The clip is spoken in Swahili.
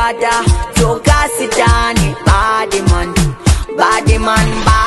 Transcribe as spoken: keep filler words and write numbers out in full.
water. So cast it on it, body man, body man, body